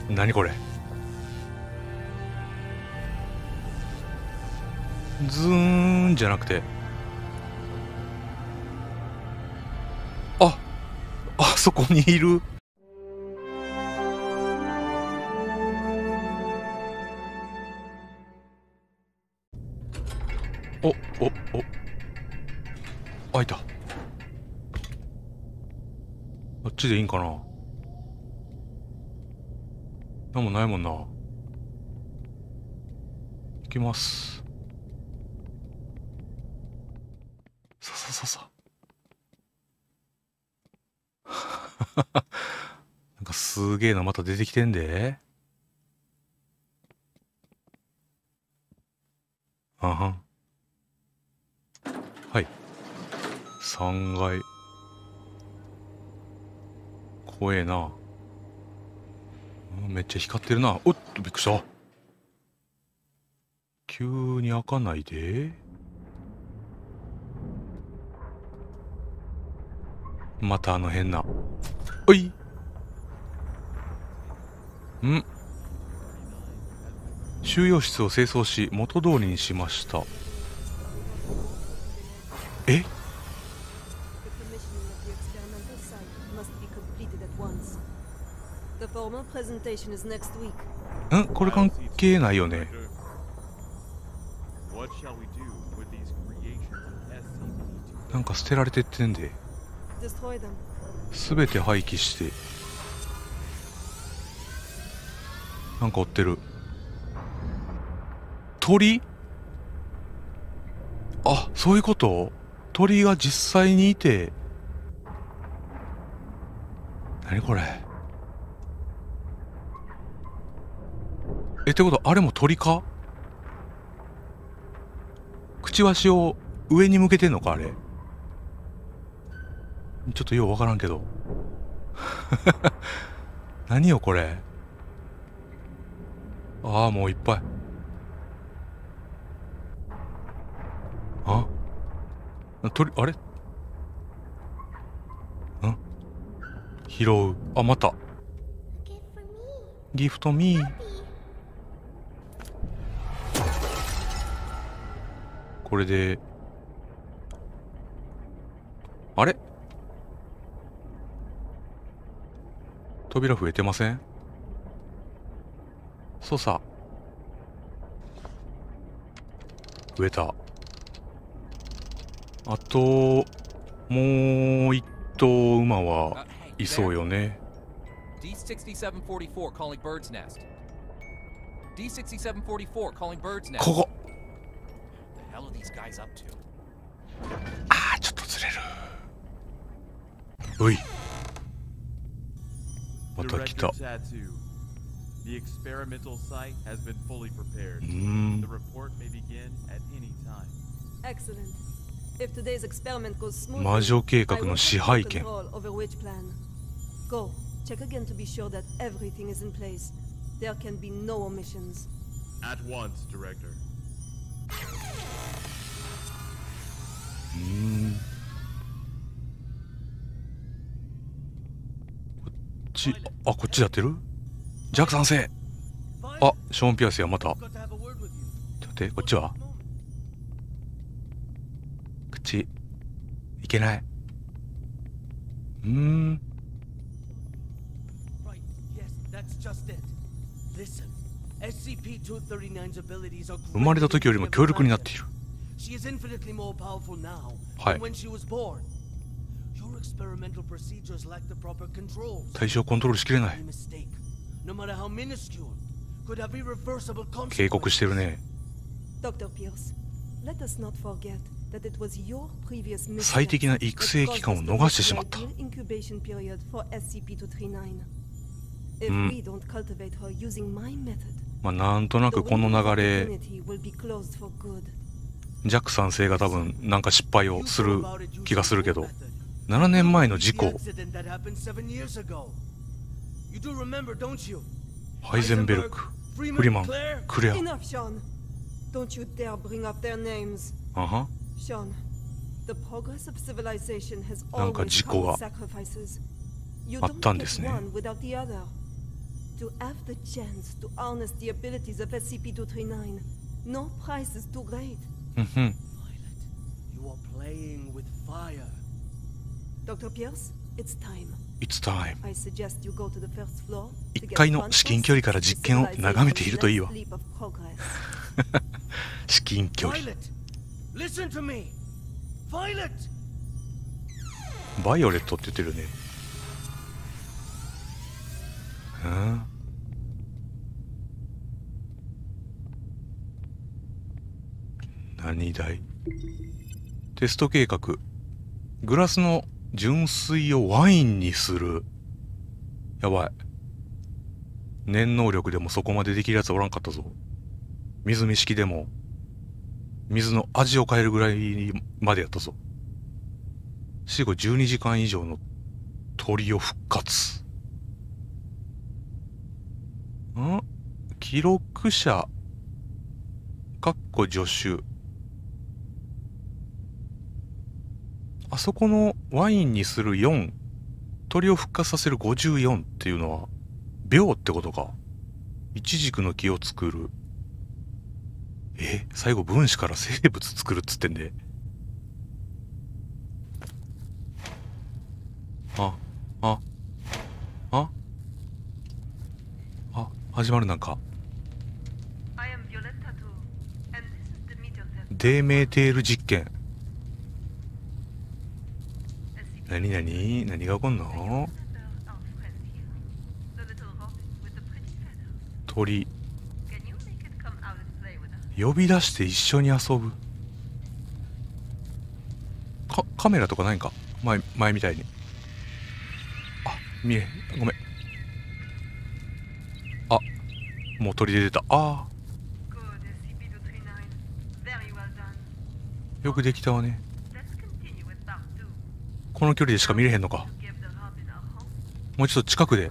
何これ。ズーンじゃなくて、あそこにいる。お開いた。あっちでいいんかな。なんもないもんな。行きます。さなんかすげえのまた出てきてんで。あはん。はい。3階。怖えな。めっちゃ光ってるな。おっと、びっくりした。急に開かないで。またあの変な。おい。収容室を清掃し元通りにしました。え、 これ関係ないよね。なんか捨てられてってんで。すべて廃棄して。なんか追ってる。鳥？あ、そういうこと？鳥が実際にいて。何これ。ってこと、あれも鳥か？くちばしを上に向けてんのか、あれ。ちょっとようわからんけど。何よこれ。ああ、もういっぱい。あ、鳥、あれ？拾う。あ、また。ギフトミー。これで、あれ？扉増えてません？操作。増えた。あと、もう一頭馬はいそうよね。 D6744 calling Bird's Nest. D6744 calling Bird's Nest. ここ。 The hell are these guys up to? ああ、ちょっとずれる。うい。また来た。 The experimental site has been fully prepared. The report may begin at any time. Excellent. If today's experiment goes smoothly, 魔女計画の支配 I 権。 will have control over which plan. Go, check again to be sure that everything is in place. There can be no omissions. At once, Director. こっちやってる？ジャック賛成。あ、ショーン・ピアスや、また。ちょっと待って、こっちは？こっちいけない。生まれた時よりも強力になっている。はい。対象をコントロールしきれない。警告してるね。最適な育成期間を逃してしまった。まあなんとなくこの流れ、ジャック賛成が多分なんか失敗をする気がするけど、7年前の事故。ハイゼンベルク、フリマン、クレア。あは。なんか事故があったんですね。 To have the chance to harness the abilities of SCP-239, no price is too great. うんうん。 Violet, you are playing with fire. Dr. Pierce, it's time. It's time. I suggest you go to the first floor. 1階の至近距離から実験を眺めているといいわ。至近距離。 Violet, listen to me. Violet. バイオレットって言ってるよね。うん。何だい？テスト計画。グラスの純水をワインにする。やばい。念能力でもそこまでできるやつおらんかったぞ。水見式でも水の味を変えるぐらいまでやったぞ。死後12時間以上の鳥を復活。記録者助手。あそこのワインにする4、鳥を復活させる54っていうのは秒ってことか。一軸の木を作る。最後分子から生物作るっつってんで。始まる。なんかデーメーテール実験。何が起こんの？鳥呼び出して一緒に遊ぶ。カメラとかないんか？前みたいに。見えん。ごめん。もう鳥で出た。よくできたわね。この距離でしか見れへんのか。もうちょっと近くで。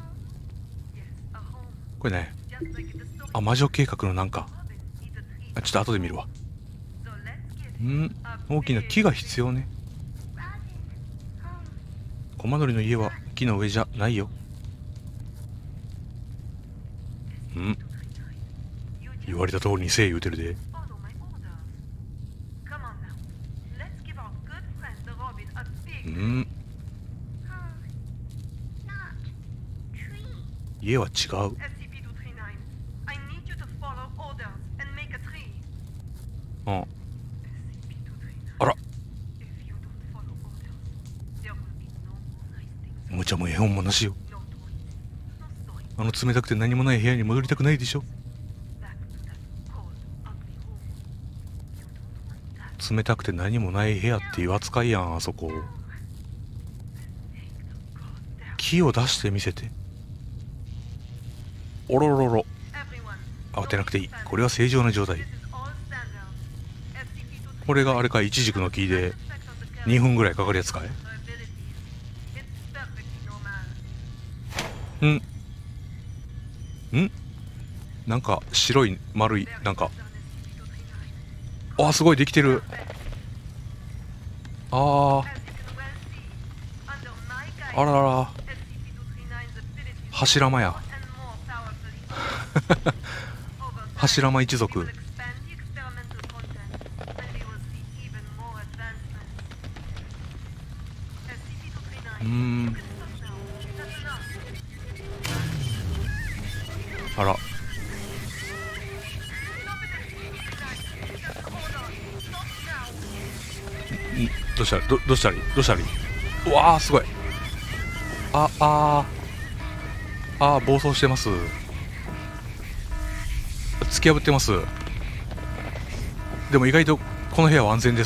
これね。魔女計画のなんか。ちょっと後で見るわ。大きな木が必要ね。コマドリの家は木の上じゃないよ。言われた通りにせい言うてるで。家は違う。あら、おもちゃも絵本もなしよ。冷たくて何もない部屋に戻りたくないでしょ。冷たくて何もない部屋っていう扱いやん、あそこ。木を出してみせて。おろろろ。慌てなくていい。これは正常な状態。これがあれか、一軸の木で2分ぐらいかかるやつかい？なんか白い丸いなんか。すごいできてる。あらら、柱間や。柱間一族。あら、どうしたりうわー、すごい。暴走してます。突き破ってます。でも意外とこの部屋は安全です。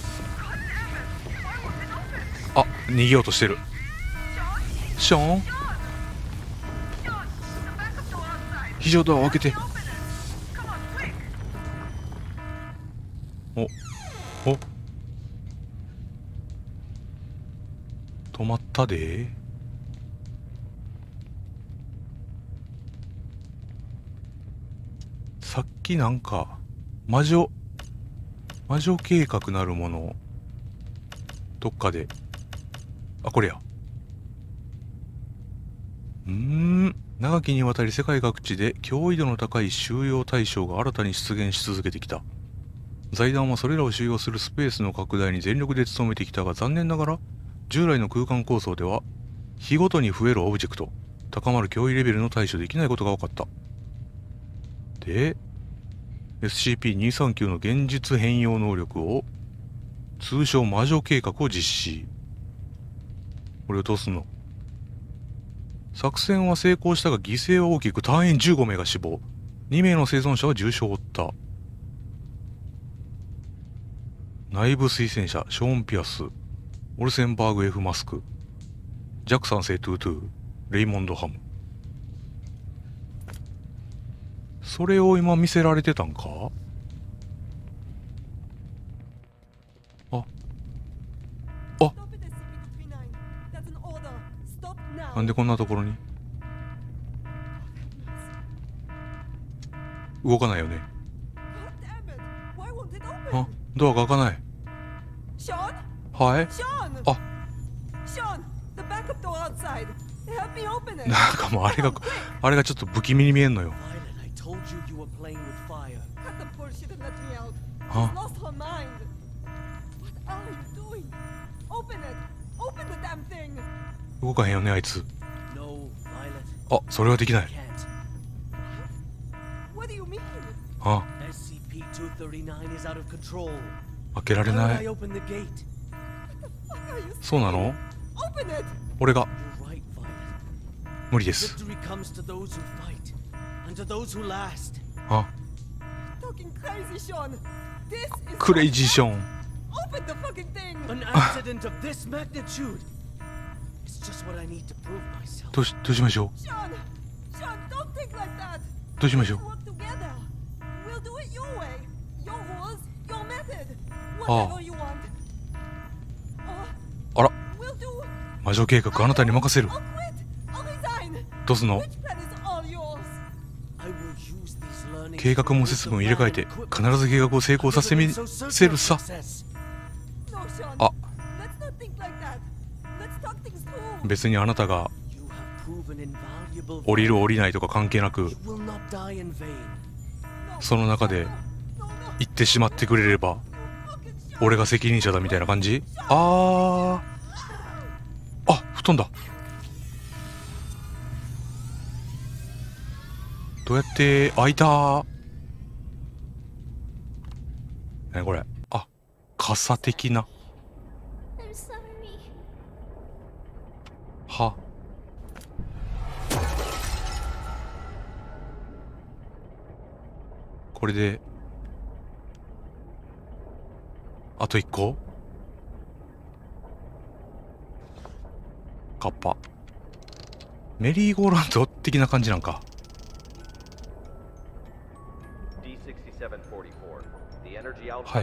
逃げようとしてる。ショーン、非常ドアを開けて。止まったで。さっきなんか魔女計画なるものどっかで、これや。 長きにわたり世界各地で脅威度の高い収容対象が新たに出現し続けてきた。財団はそれらを収容するスペースの拡大に全力で努めてきたが、残念ながら従来の空間構想では日ごとに増えるオブジェクト、高まる脅威レベルの対処できないことが分かった。で SCP-239 の現実変容能力を通称魔女計画を実施。これをどうすんの？作戦は成功したが犠牲は大きく、隊員15名が死亡、2名の生存者は重傷を負った。内部推薦者ショーン・ピアス、オルセンバーグ F マスク、ジャク3世トゥートゥー、レイモンド・ハム。それを今見せられてたんか？あ、なんでこんなところに？動かないよね。あ、ドアが開かない。はい。あ、なんかもうあれがちょっと不気味に見えんのよ。あ、動かへんよねあいつ。あ、それはできない。あ、開けられない。そうなの？俺が無理です。あ、クレイジーショーン。どうしましょう。どうしましょう。ああ、あら、魔女計画あなたに任せる。どうすんの？計画も説明を入れ替えて必ず計画を成功させるさ。あ、別にあなたが降りる降りないとか関係なく、その中で行ってしまってくれれば俺が責任者だみたいな感じ？あ、吹っ飛んだ。どうやって開いた？何これ？あ、傘的な。は、これであと1個？カッパメリーゴーランド的な感じなんか。はい。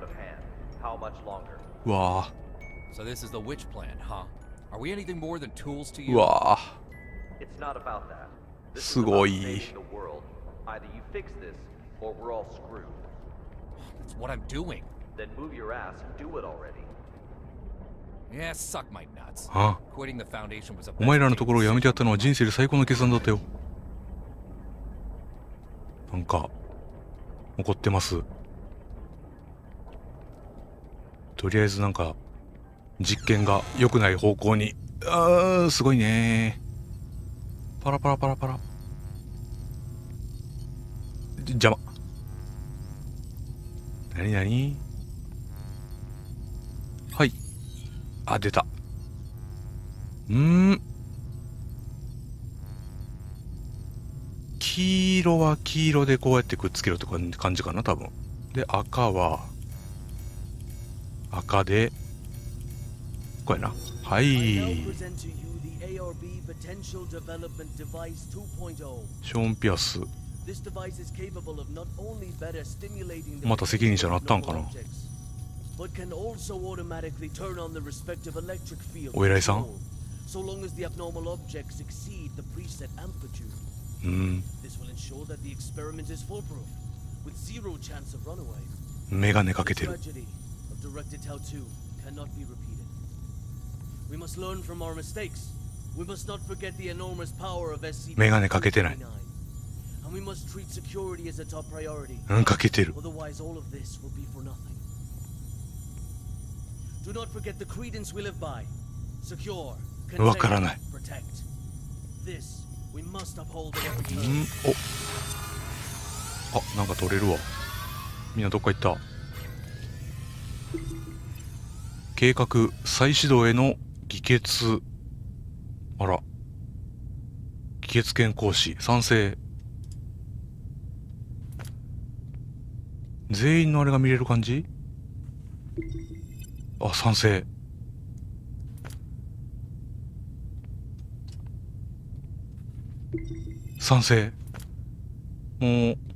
うわぁ。 So this is the witch plan, huh? Are we anything more than tools to you? うわぁ。すごい。 Either you fix this or we're all screwed. That's what I'm doing. Then move your ass and do it already. Yeah, suck my nuts. Quitting the foundation was a お前らのところを辞めてやったのは人生で最高の決断だったよ。なんか怒ってます。とりあえずなんか実験が良くない方向に。すごいね。パラパラパラパラ。邪魔。なにはい。あ、出た。黄色は黄色でこうやってくっつけるとか感じかな、多分。で、赤は赤でこうやな。はい。ショーン・ピアス。また責任者になったんかな。お偉いさん。メガネかけてる。 メガネかけてない。うん、かけてる。わからない。お、あ、なんか取れるわ。みんなどっか行った。計画再始動への議決。あら、議決権行使賛成。全員のあれが見れる感じ。あ、賛成。賛成。もう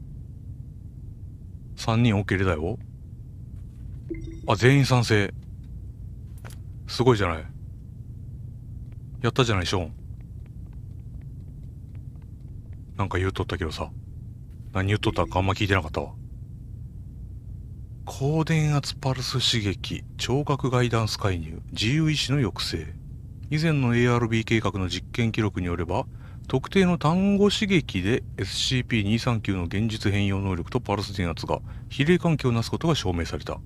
3人 OK だよ。あ、全員賛成。すごいじゃない。やったじゃない、ショーン。なんか言うとったけどさ。何言っとったかあんま聞いてなかったわ。高電圧パルス刺激、聴覚ガイダンス介入、自由意志の抑制。以前の ARB 計画の実験記録によれば、特定の単語刺激で SCP-239 の現実変容能力とパルス電圧が比例関係をなすことが証明された。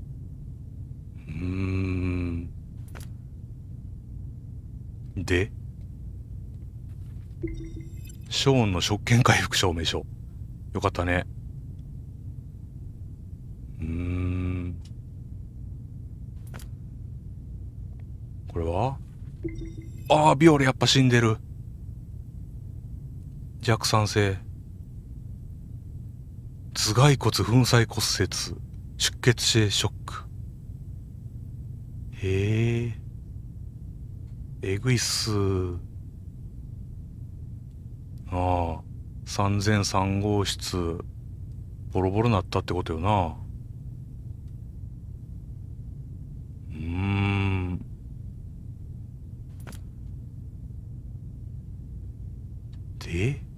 で、ショーンの職権回復証明書。よかったね。これはああ、ビオレやっぱ死んでる。弱酸性。頭蓋骨粉砕骨折。出血性ショック。へえ。えぐいっす。ああ、3003号室、ボロボロなったってことよな。で、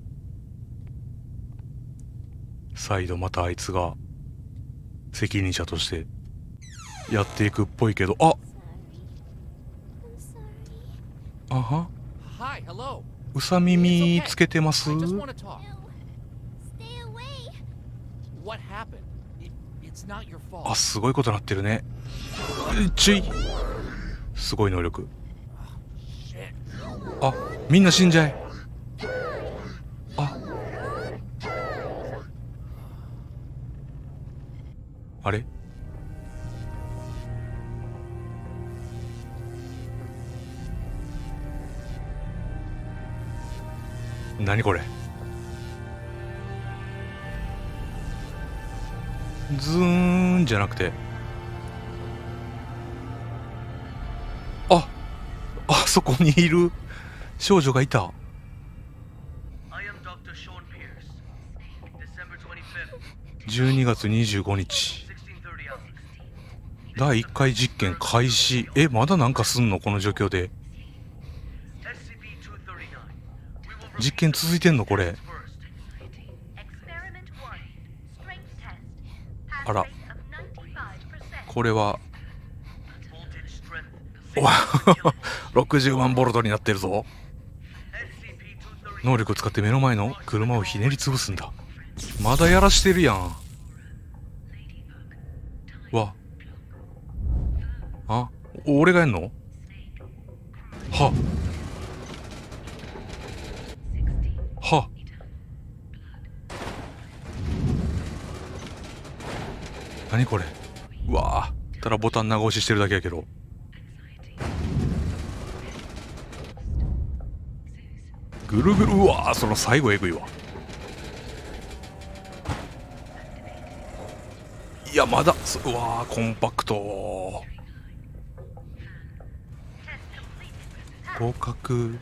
再度またあいつが責任者としてやっていくっぽいけど、あはうさ耳つけてます？あ、すごいことなってるね。すごい能力。あ、みんな死んじゃえ。あれ？何これ？ズーンじゃなくて、あそこにいる少女がいた。12月25日第1回実験開始。まだなんかすんのこの状況で。実験続いてんのこれ。あら、これは60万ボルトになってるぞ。能力を使って目の前の車をひねり潰すんだ。まだやらしてるやん。俺がやんの？何これ？うわー、ただボタン長押ししてるだけやけど。ぐるぐる。うわー、その最後えぐいわ。いや、まだうわー、コンパクト。合格。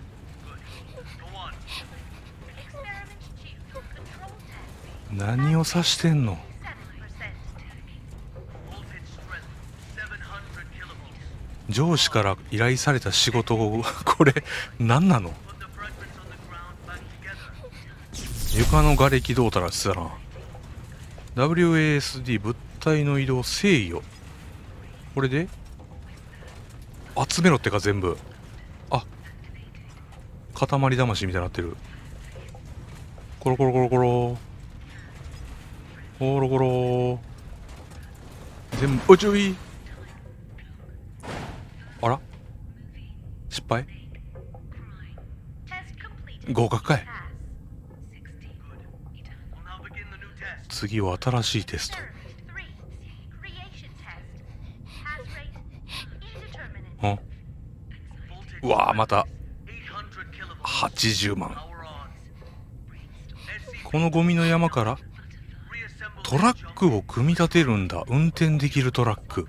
何を指してんの？上司から依頼された仕事をこれ何なの？床の瓦礫どうたらしてたな。 WASD 物体の移動制御。これで集めろってか全部。 塊魂みたいになってる。コロコロコロコロコロコロ。全部、おちょい。あら、失敗。合格かい。次は新しいテスト。うわー、また80万。このゴミの山からトラックを組み立てるんだ。運転できるトラック。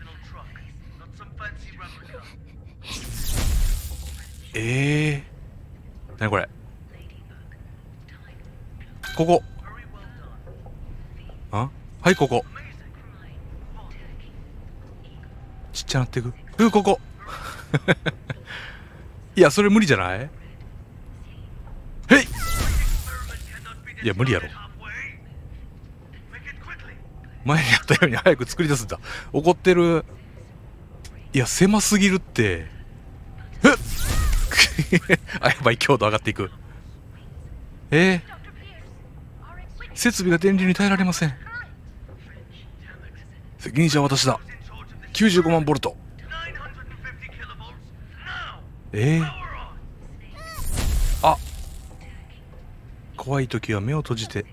何これ。ここ。はい、ここ。ちっちゃなってく。ここ。いや、それ無理じゃない？へい！いや、無理やろ。前にやったように早く作り出すんだ。怒ってる。いや、狭すぎるって。あ、やばい、強度上がっていく。設備が電流に耐えられません。責任者は私だ。95万ボルト。あ、怖い時は目を閉じて。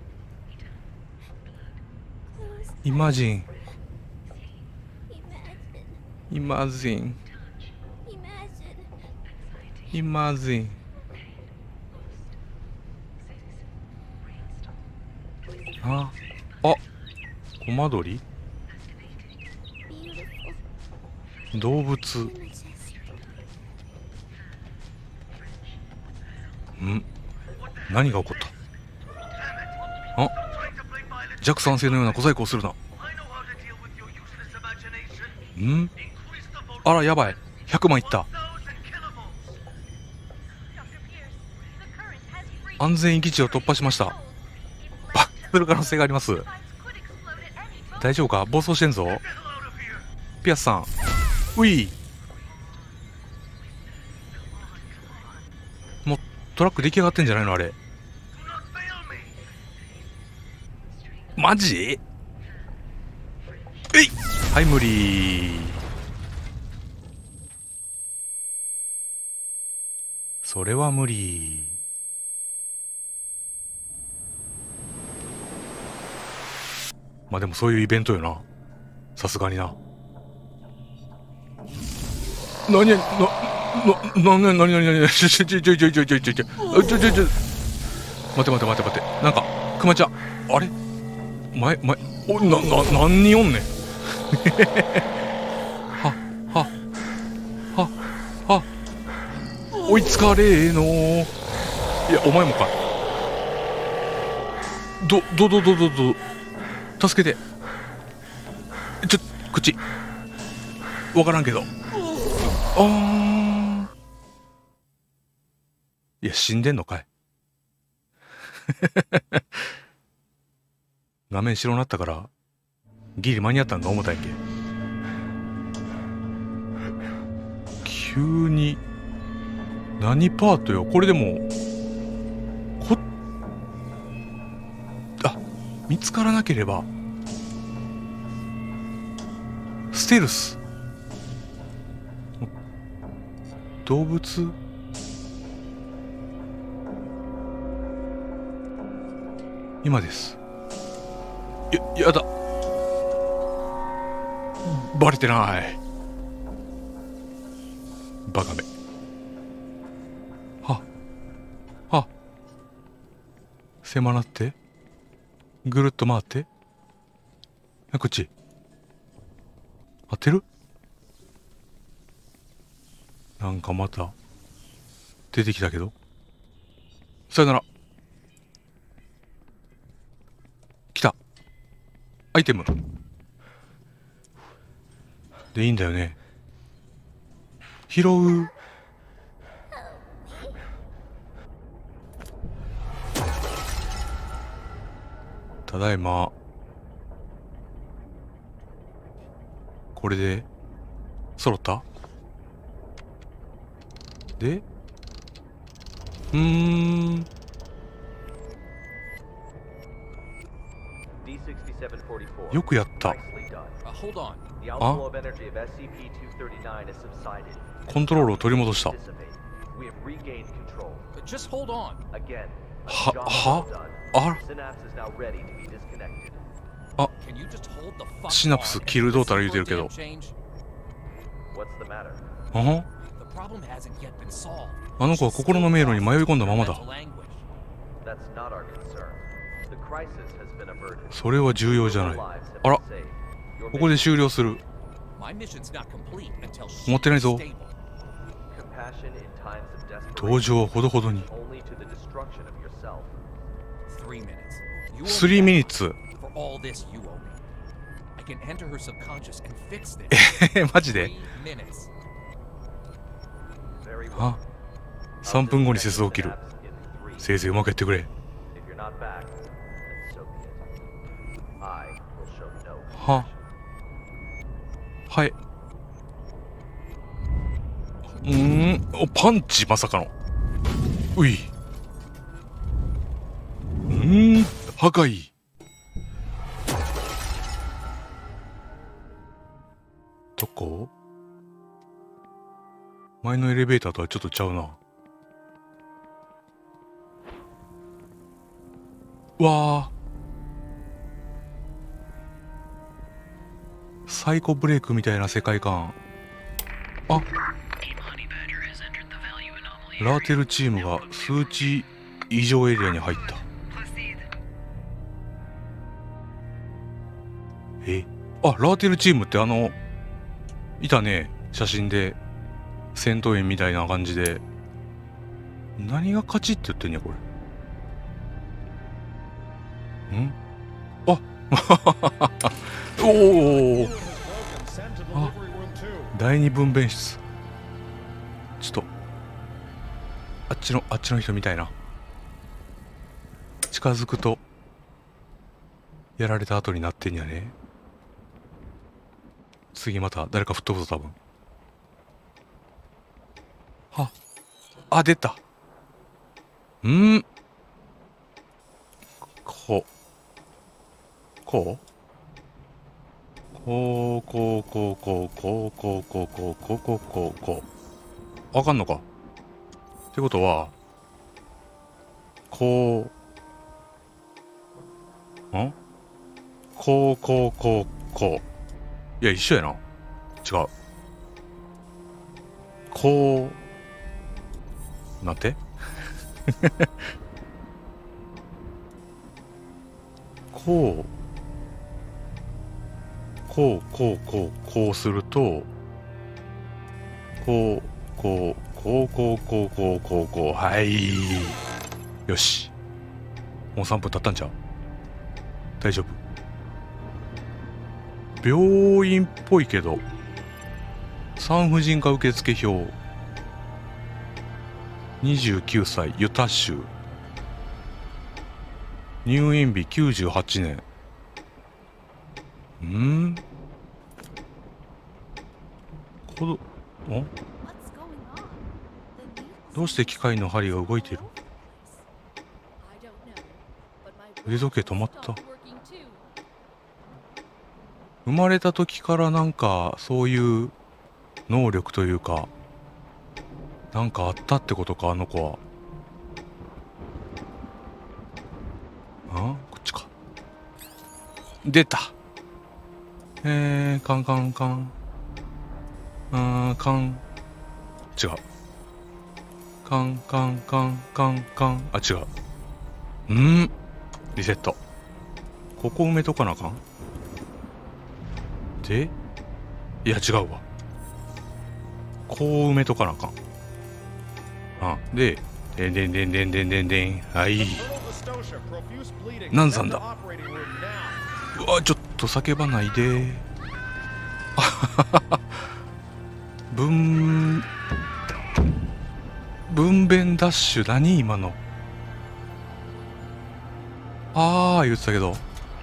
イマジン。イマジン。イマジン。あ、コマドリ？動物。何が起こった？弱酸性のような小細工をするな。あら、やばい。100万いった。安全域地を突破しました。爆発する可能性があります。大丈夫か？暴走してんぞ。ピアスさん。ウィー。もうトラック出来上がってんじゃないのあれ。マジ？はい、無理。それは無理。まあでもそういうイベントよな。さすがにな。何ちょ待て。なんか、クマちゃん。あれ何人おんねん。追いつかれーのー。いや、お前もか。助けて。こっち。わからんけど。いや、死んでんのかい。画面白なったから、ギリ間に合ったんか思ったんやっけ。急に、何パートよ。これでも、見つからなければ、ステルス。動物？今です。やだ。バレてない。バカめ。狭なって。ぐるっと回って。こっち。合ってる？なんかまた出てきたけど。さよなら。来た。アイテムでいいんだよね。拾う。ただいま。これで揃った？でよくやった。あ、コントロールを取り戻した。あ、シナプスキルどうたら言うてるけど。あの子は心の迷路に迷い込んだままだ。それは重要じゃない。あら、ここで終了する。持ってないぞ。登場はほどほどに。3ミニッツ。マジで？あ、3分後に接続起きる。せいぜいうまくやってくれ。は、はい。お、パンチまさかの。うい。破壊。どこ？前のエレベーターとはちょっとちゃうな。わあ。サイコブレイクみたいな世界観。あ、ラーテルチームが数値異常エリアに入った。あ、ラーテルチームっていたね、写真で。戦闘員みたいな感じで。何が勝ちって言ってんねや、これ。あおお、あ、第二分娩室。ちょっとあっちの人みたいな。近づくとやられた後になってんやね。次また誰か吹っ飛ぶぞ多分。あ、出た。こうこうこうこうこうこうこうこうこうこうこうこうこうこう。わかんのかってことは、こう、こうこうこうこう。いや、一緒やな。違う。こうなんてこうこうこうこうこうすると、こうこうこうこうこうこうこうこう。はい、よし。もう3分経ったんちゃう？大丈夫。病院っぽいけど、産婦人科受付表。29歳ユタ州。入院日98年。どうして機械の針が動いている？腕時計止まった。生まれた時からなんかそういう能力というか、なんかあったってことか、あの子は。こっちか。出た。カンカンカン。カン。違う。カンカンカンカンカン。あ、違う。リセット。ここ埋めとかなあかん。で、いや違うわ。こう埋めとかなあかん。で、でんでんでんでんでんでんでん。はい。何さんだ。うわ、ちょっと叫ばないで。分娩ダッシュ何今の。言ってたけど。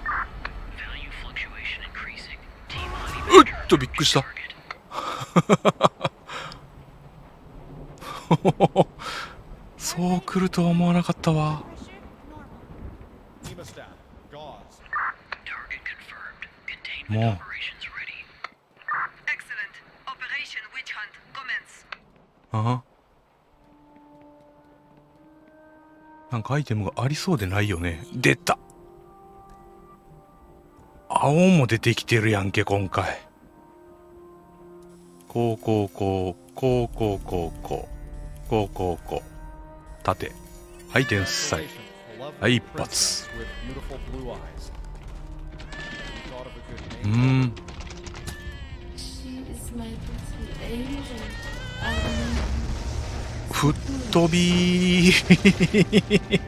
びっくりした。 そう来るとは思わなかったわ。もうああ、なんかアイテムがありそうでないよね。出た。青も出てきてるやんけ今回。こうこうこうこうこうこうこうこうこうこう縦。はい天才。はい一発。吹っ飛びー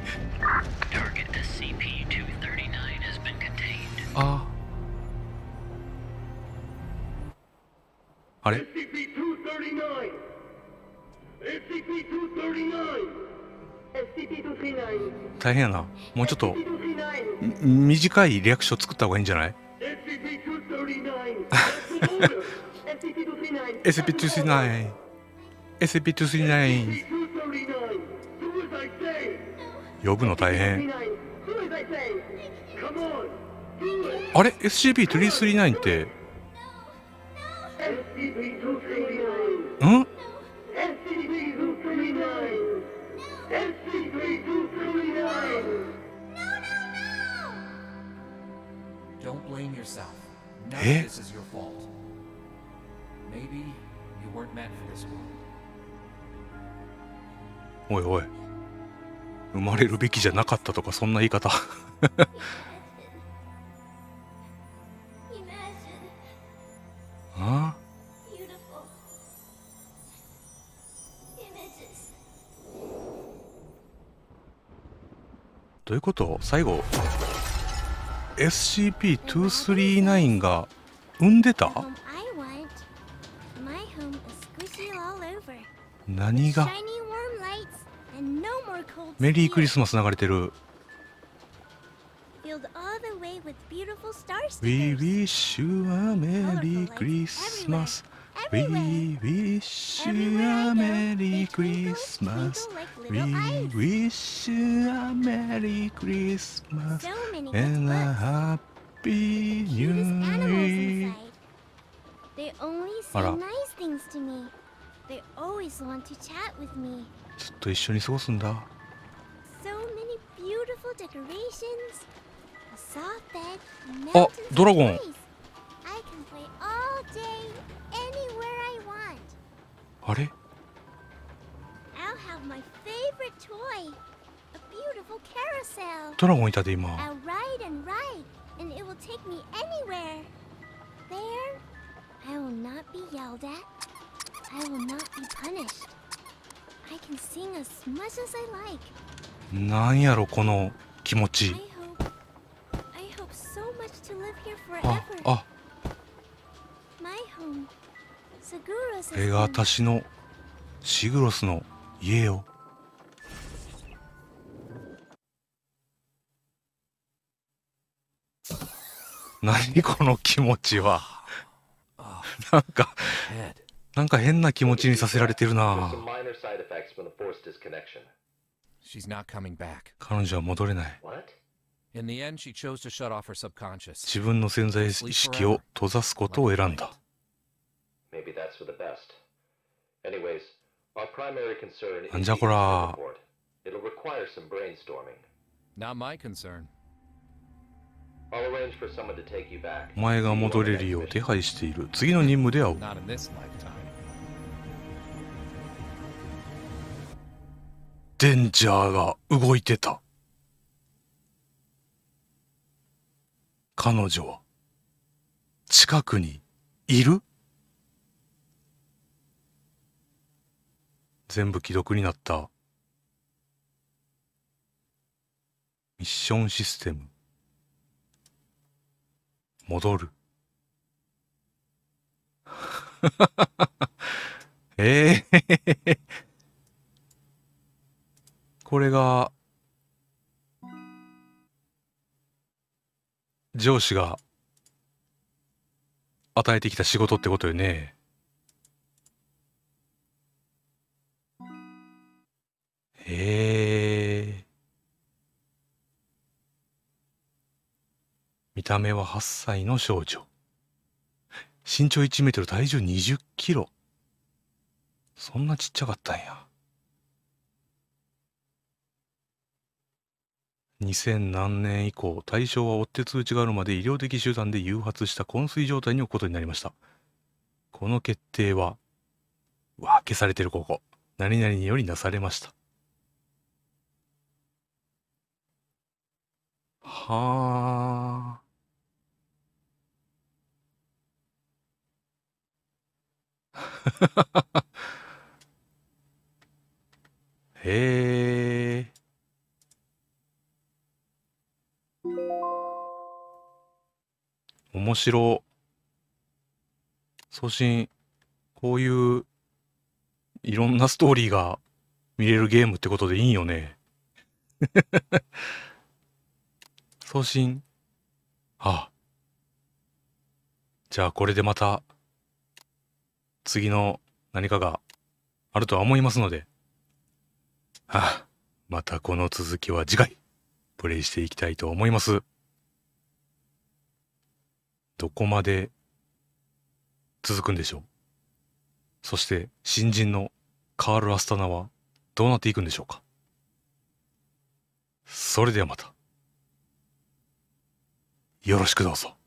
ああれ大変やな。もうちょっと短いリアクション作った方がいいんじゃない？ SCP-239 SCP-239 呼ぶの大変。あれ SCP-339 ってんえ？おいおい、生まれるべきじゃなかったとかそんな言い方ああどういうこと？最後 SCP-239 が産んでた？何が？メリークリスマス流れてる。 We wish you a Merry Christmas We wish you a Merry Christmas We wish you a Merry Christmas and a Happy New Year あら、ずっと一緒に過ごすんだ。あ、ドラゴン。あれ？ドラゴンいたで今。なんやろこの気持ち。あ、これが私のシグロスの家よ。何この気持ちは。なんか変な気持ちにさせられてるな。彼女は戻れない。自分の潜在意識を閉ざすことを選んだ。なんじゃこら。お前が戻れるよう手配している。次の任務で会おう。デンジャーが動いてた。彼女は近くにいる？全部既読になった。ミッションシステム。戻る。これが上司が与えてきた仕事ってことよね。 へえ。見た目は8歳の少女。身長1メートル、体重20キロ。そんなちっちゃかったんや。2000何年以降、対象は追って通知があるまで医療的手段で誘発した昏睡状態に置くことになりました。この決定は、消されてるここ。何々によりなされました。はあ。へえ。面白。送信、こういういろんなストーリーが見れるゲームってことでいいんよね。送信。ああ。じゃあこれでまた次の何かがあるとは思いますので。またこの続きは次回プレイしていきたいと思います。どこまで続くんでしょう。そして新人のカール・アスタナはどうなっていくんでしょうか。それではまたよろしくどうぞ。